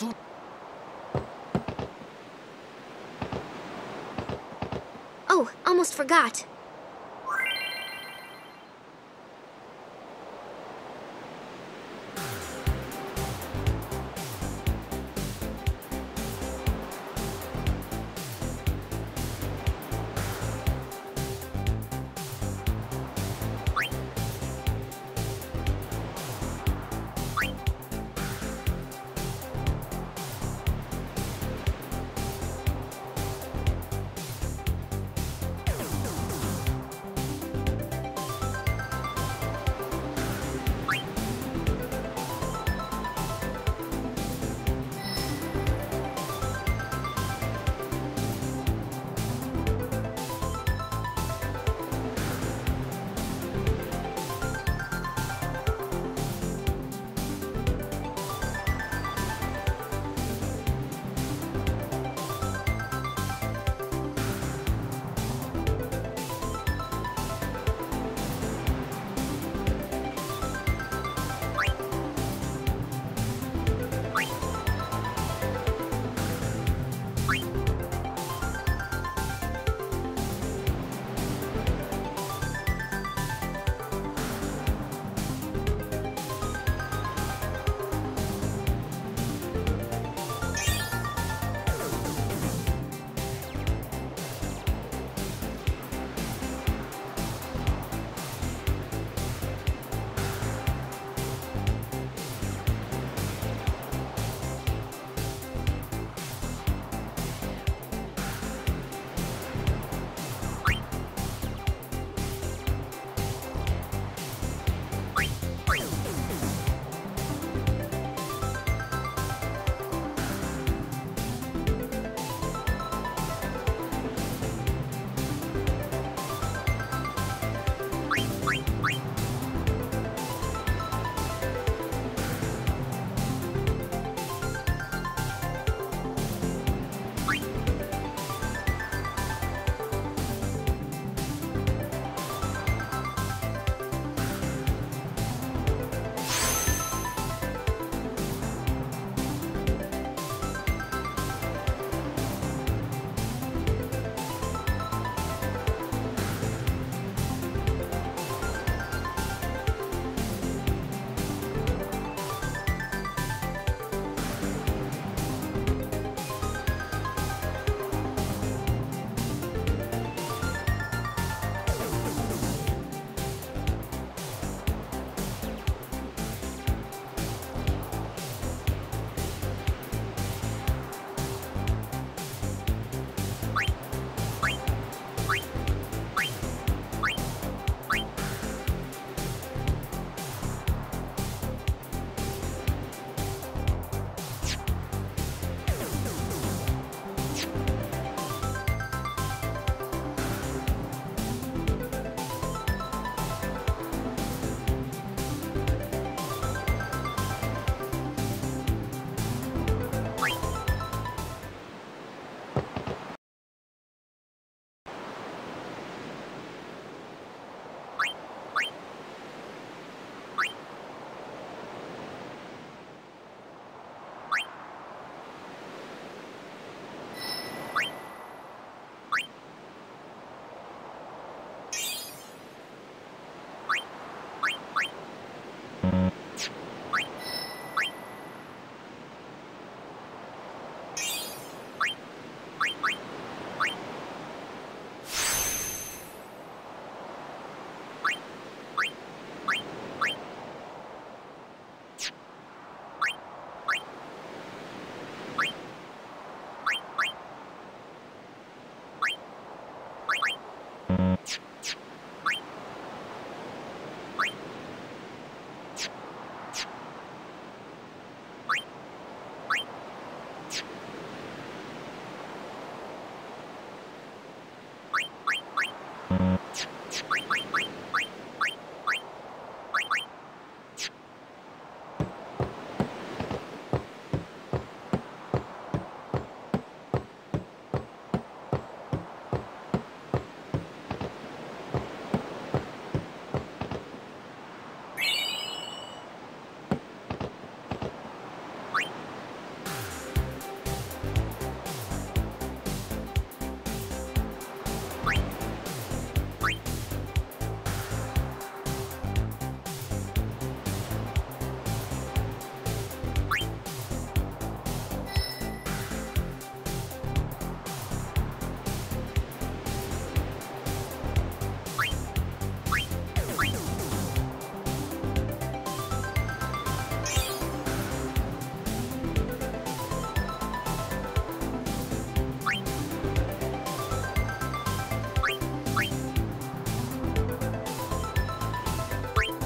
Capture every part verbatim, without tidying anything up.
そ Oh, almost forgot.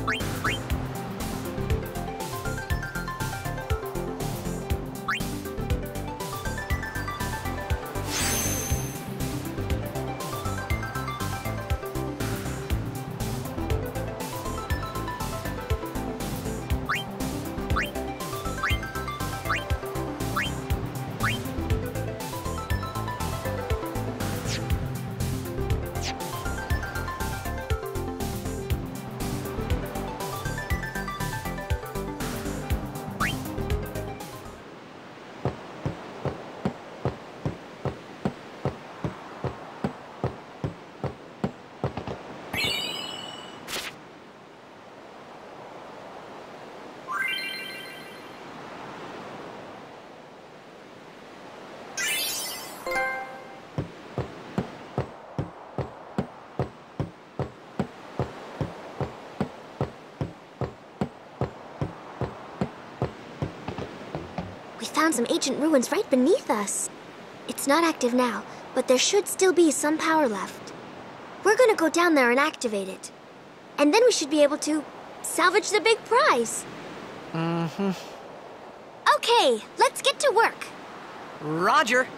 Found some ancient ruins right beneath us. It's not active now, but there should still be some power left. We're gonna go down there and activate it. And then we should be able to salvage the big prize. Mm-hmm. Okay, let's get to work. Roger.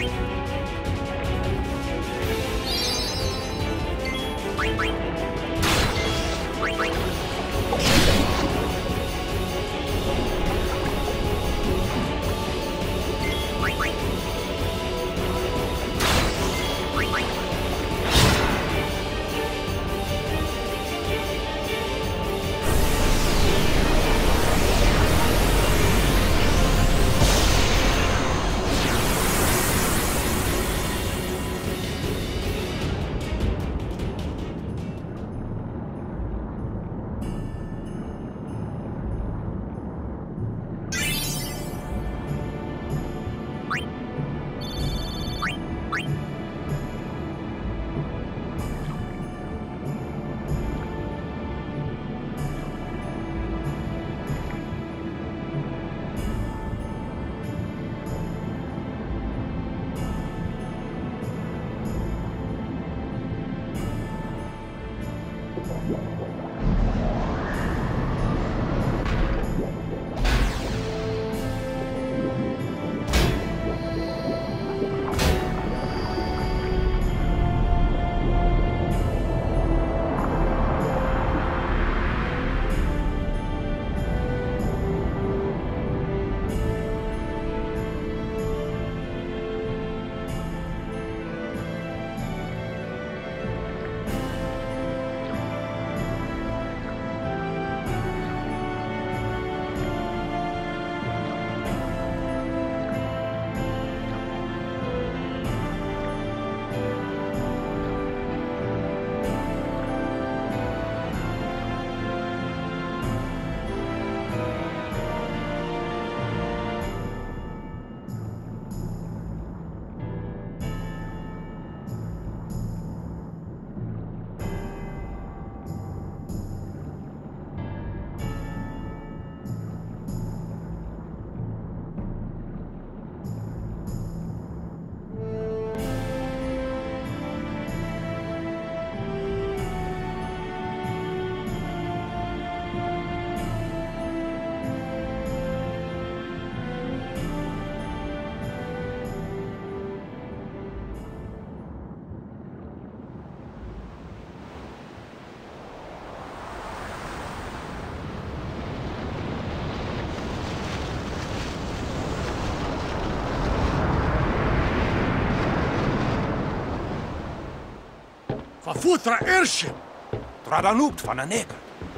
Vervoetra Irsje! Tradanut van een neker.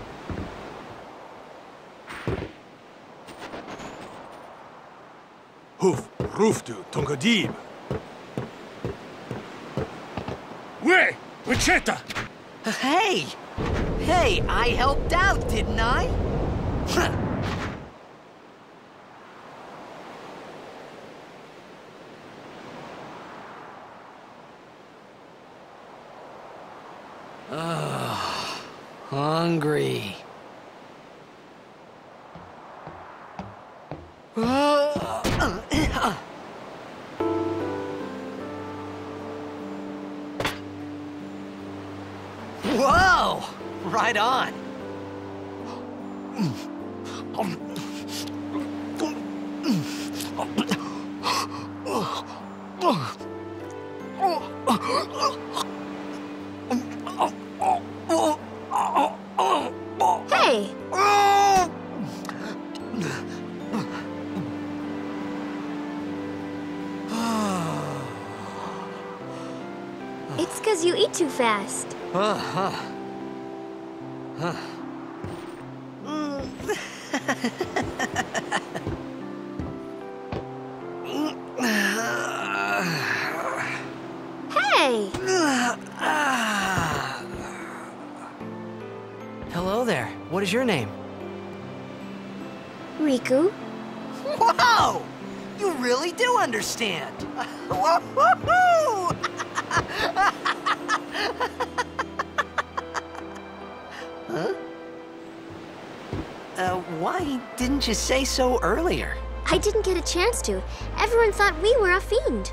Hoef, roeft u, Tongadib. Wee, Wichita! Hey! Hey, I helped out, didn't I? Huh. Ugh, hungry. Whoa! Right on. Hey! It's because you eat too fast. Uh-huh. Huh. Hey! Hello there. What is your name? Riku? Whoa! You really do understand. Woo-hoo-hoo! Huh? Uh, why didn't you say so earlier? I didn't get a chance to. Everyone thought we were a fiend.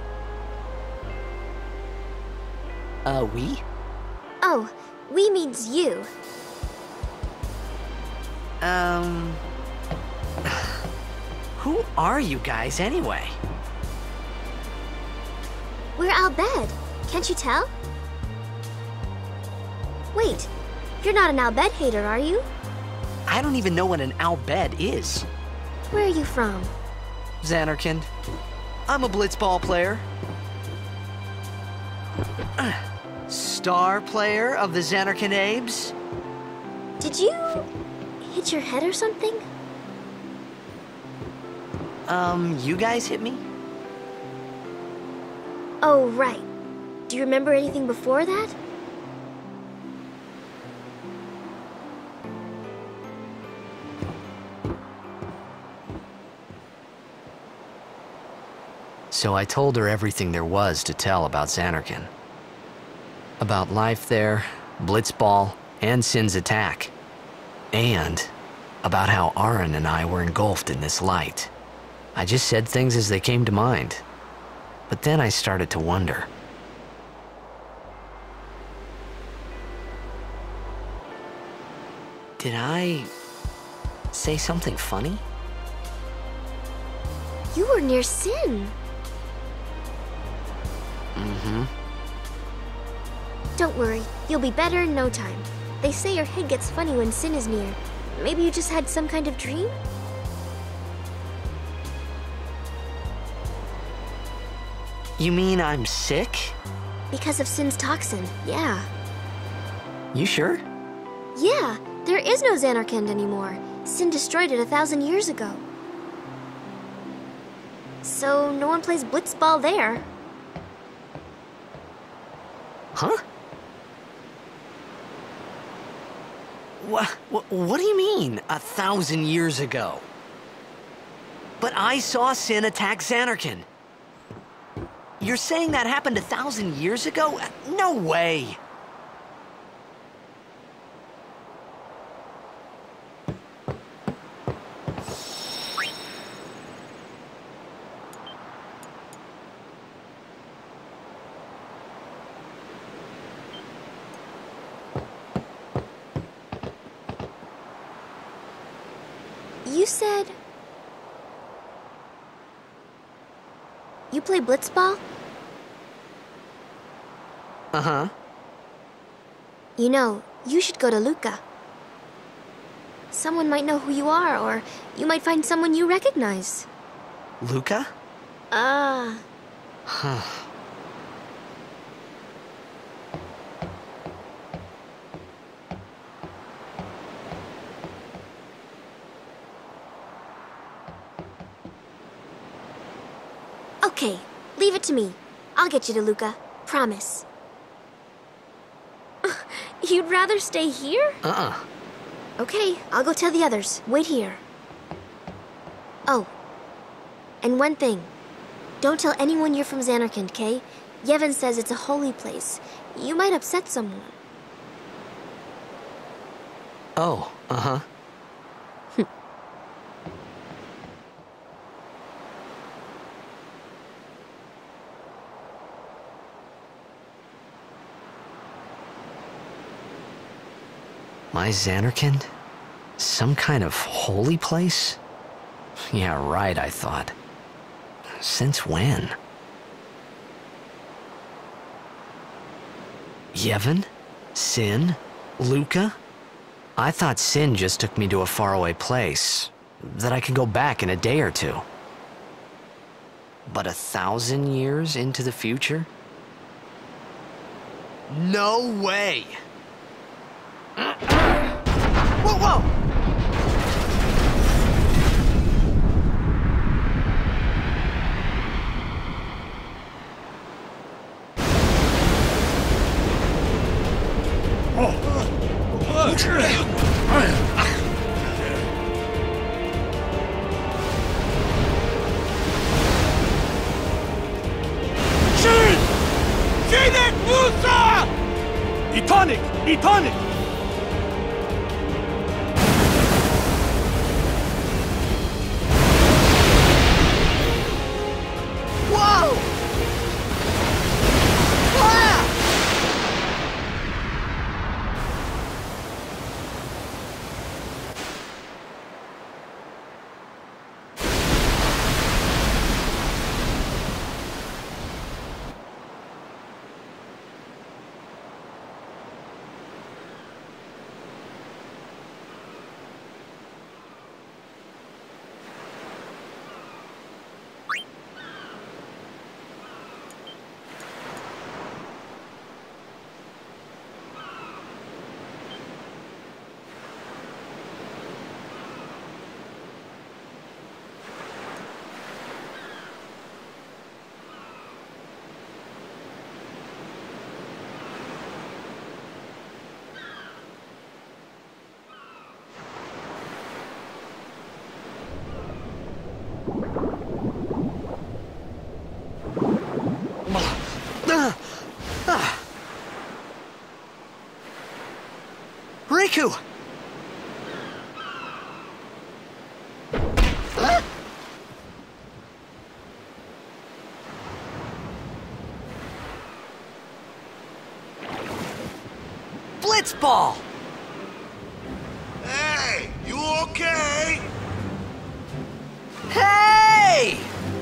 Uh, we? Oh, we means you. Um... Who are you guys, anyway? We're Al Bhed. Can't you tell? Wait, you're not an Al Bhed hater, are you? I don't even know what an Al Bhed is. Where are you from? Zanarkand. I'm a blitzball player. Star player of the Zanarkand Abes. Did you hit your head or something? Um, you guys hit me? Oh, right. Do you remember anything before that? So I told her everything there was to tell about Zanarkand. About life there, Blitzball, and Sin's attack. And about how Auron and I were engulfed in this light. I just said things as they came to mind. But then I started to wonder. Did I say something funny? You were near Sin. Mm-hmm. Don't worry, you'll be better in no time. They say your head gets funny when Sin is near. Maybe you just had some kind of dream? You mean I'm sick? Because of Sin's toxin, yeah. You sure? Yeah, there is no Zanarkand anymore. Sin destroyed it a thousand years ago. So no one plays blitzball there. Huh? What, what, what do you mean, a thousand years ago? But I saw Sin attack Zanarkand. You're saying that happened a thousand years ago? No way! You said... You play blitzball? Uh-huh. You know, you should go to Luca. Someone might know who you are, or you might find someone you recognize. Luca? Ah. Huh. Okay, leave it to me. I'll get you to Luca. Promise. You'd rather stay here? Uh-uh. Okay, I'll go tell the others. Wait here. Oh, and one thing. Don't tell anyone you're from Zanarkand, okay? Yevon says it's a holy place. You might upset someone. Oh, uh-huh. My Zanarkand? Some kind of holy place? Yeah, right, I thought. Since when? Yevon? Sin? Luca? I thought Sin just took me to a faraway place, that I could go back in a day or two. But a thousand years into the future? No way! Whoa, whoa! Shin! Sinek Musa! Etonic! Etonic! Whoa! Ah! Riku! Blitzball! Hey, you okay? Hey!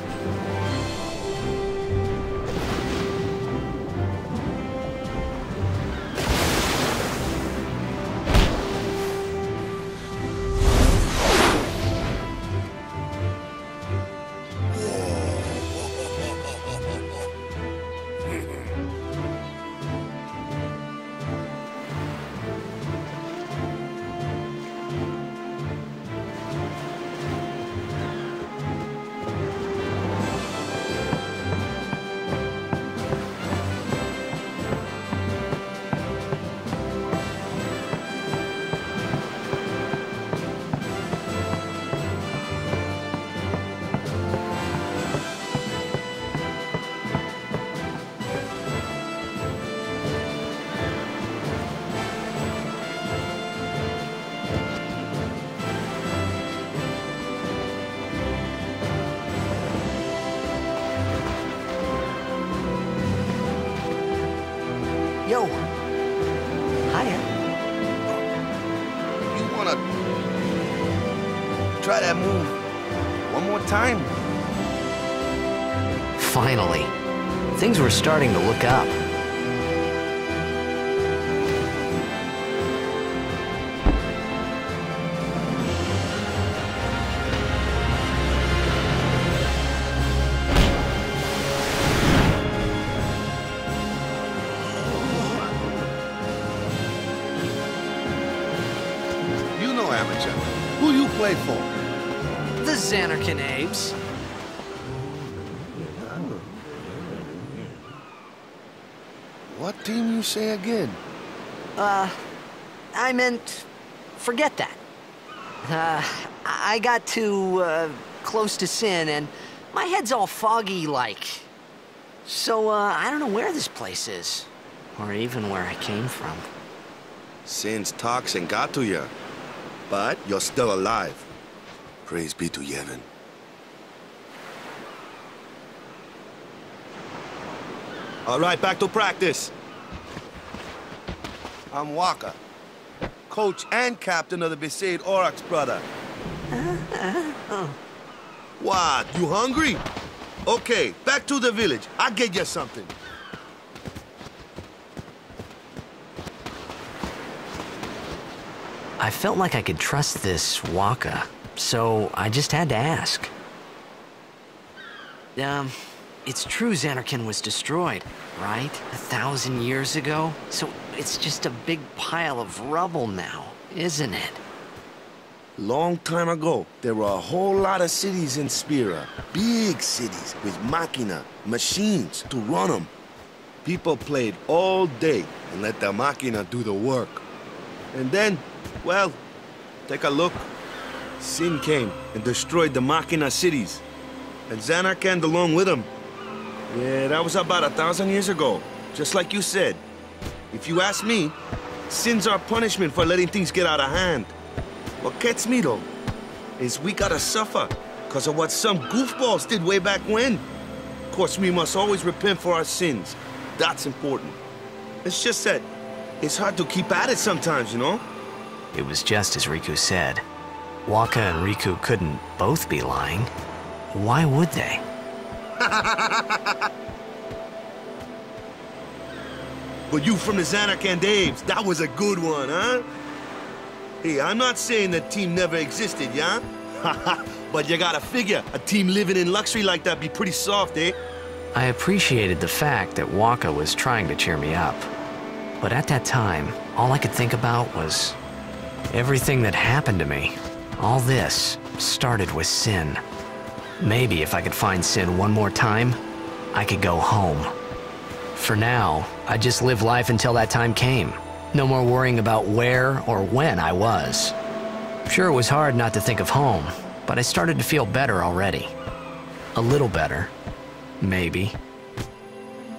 Yo. Hiya. You wanna try that move one more time? Finally. Things were starting to look up. Amateur. Who you play for? The Zanarkand Apes. What team you say again? Uh, I meant, forget that. Uh, I got too, uh, close to Sin, and my head's all foggy-like. So, uh, I don't know where this place is, or even where I came from. Sin's toxin got to you. But you're still alive. Praise be to Yevon. All right, back to practice. I'm Wakka, coach and captain of the Besaid Aurochs, brother. Uh, uh, oh. What, you hungry? Okay, back to the village. I'll get you something. I felt like I could trust this Wakka, so I just had to ask. Um, it's true Zanarkand was destroyed, right? A thousand years ago? So it's just a big pile of rubble now, isn't it? Long time ago, there were a whole lot of cities in Spira. Big cities with machina, machines to run them. People played all day and let the machina do the work. And then, well, take a look. Sin came and destroyed the Machina cities. And Zanarkand along with him. Yeah, that was about a thousand years ago. Just like you said. If you ask me, Sin's our punishment for letting things get out of hand. What gets me, though, is we gotta suffer because of what some goofballs did way back when. Of course, we must always repent for our sins. That's important. It's just that it's hard to keep at it sometimes, you know? It was just as Riku said. Wakka and Riku couldn't both be lying. Why would they? But you from the Zanarkand Apes, that was a good one, huh? Hey, I'm not saying the team never existed, yeah? But you gotta figure, a team living in luxury like that be pretty soft, eh? I appreciated the fact that Wakka was trying to cheer me up. But at that time, all I could think about was everything that happened to me. All this started with Sin. Maybe if I could find Sin one more time, I could go home. For now, I just live life until that time came. No more worrying about where or when I was. Sure, it was hard not to think of home, but I started to feel better already. A little better. Maybe.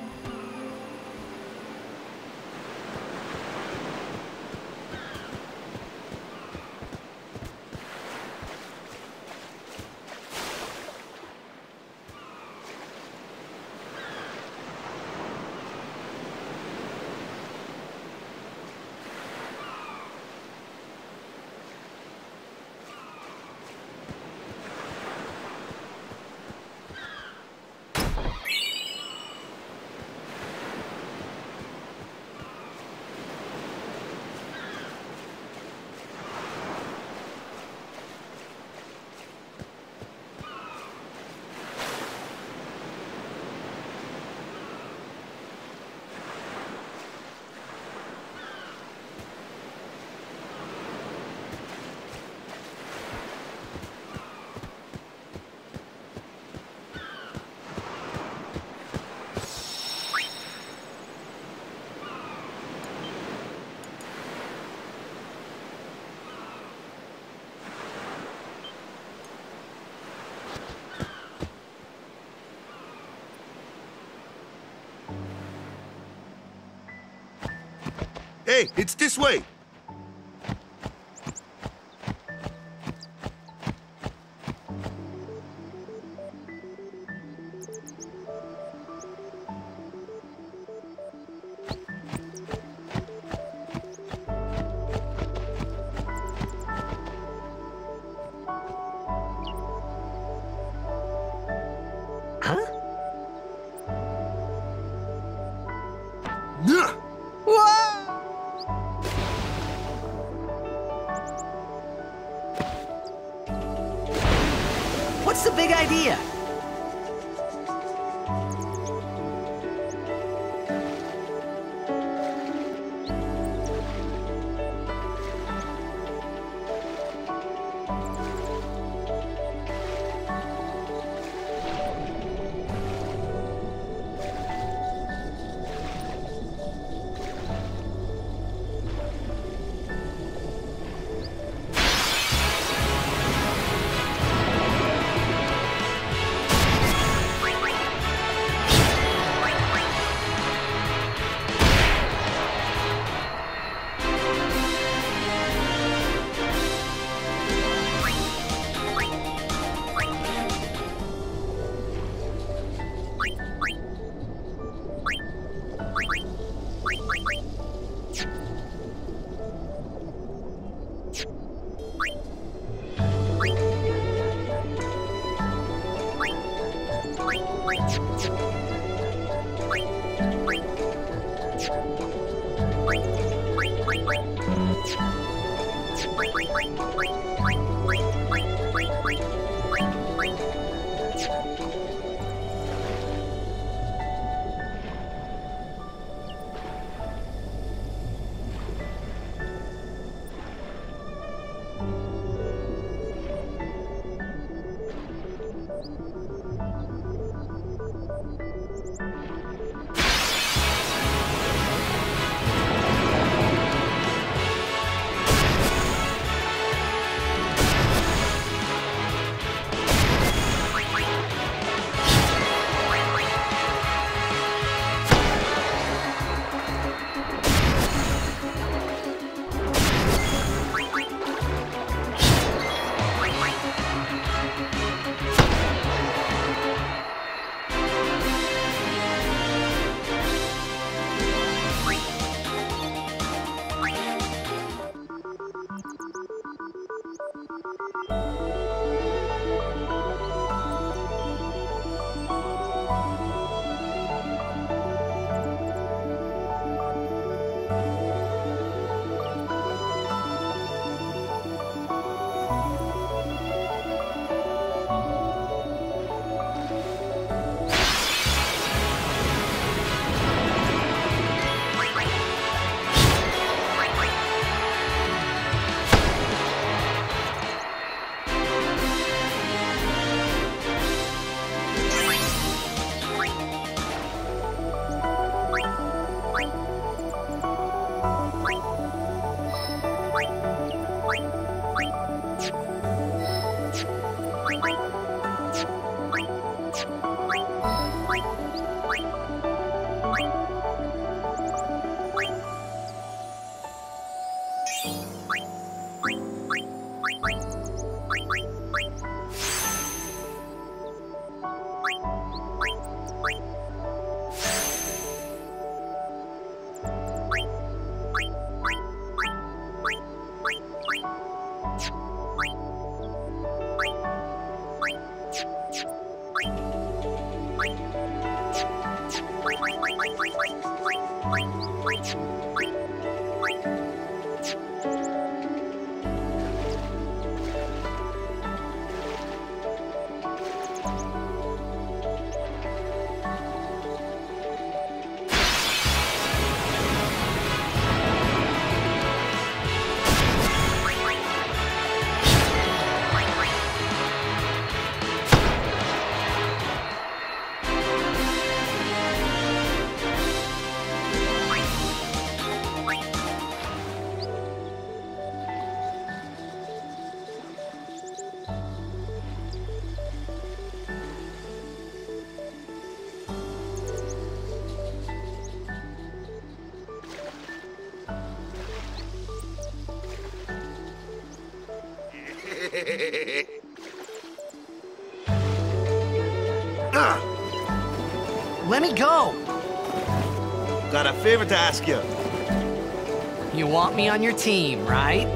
Hey, it's this way. What's the big idea? Ah, Let me go! got a favor to ask you. You want me on your team, right?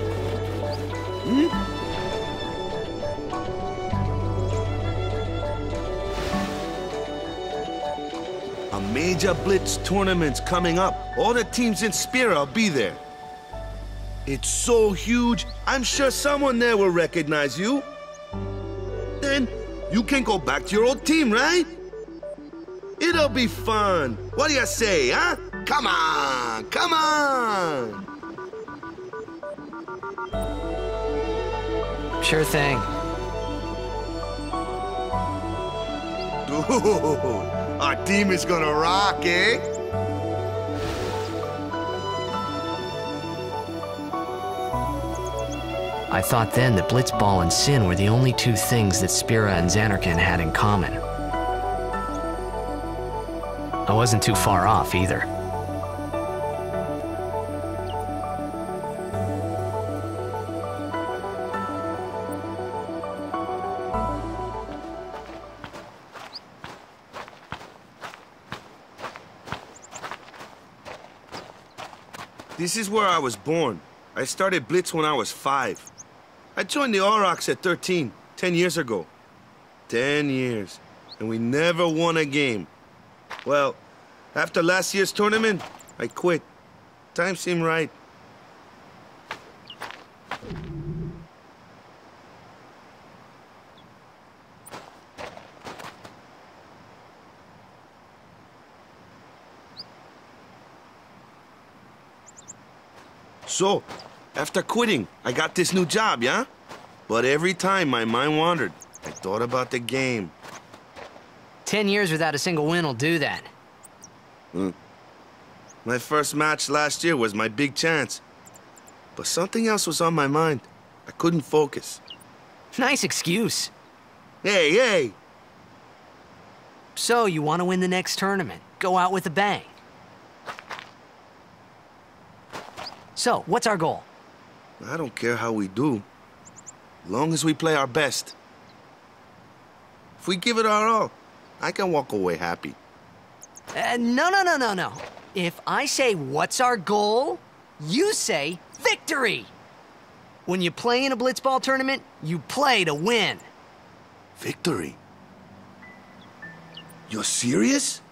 A major Blitz tournament's coming up. All the teams in Spira will be there. It's so huge, I'm sure someone there will recognize you. Then you can go back to your old team, right? It'll be fun. What do you say, huh? Come on, come on! Sure thing. Dude, our team is gonna rock, eh? I thought then that Blitzball and Sin were the only two things that Spira and Zanarkand had in common. I wasn't too far off either. This is where I was born. I started Blitz when I was five. I joined the Aurochs at thirteen, ten years ago. Ten years, and we never won a game. Well, after last year's tournament, I quit. Time seemed right. So, after quitting, I got this new job, yeah? But every time my mind wandered, I thought about the game. Ten years without a single win will do that. Hmm. My first match last year was my big chance. But something else was on my mind. I couldn't focus. Nice excuse. Hey, hey! So, you want to win the next tournament? Go out with a bang. So, what's our goal? I don't care how we do. As long as we play our best. If we give it our all, I can walk away happy. Uh, no, no, no, no, no. If I say, what's our goal? You say, victory! When you play in a Blitzball tournament, you play to win. Victory? You're serious?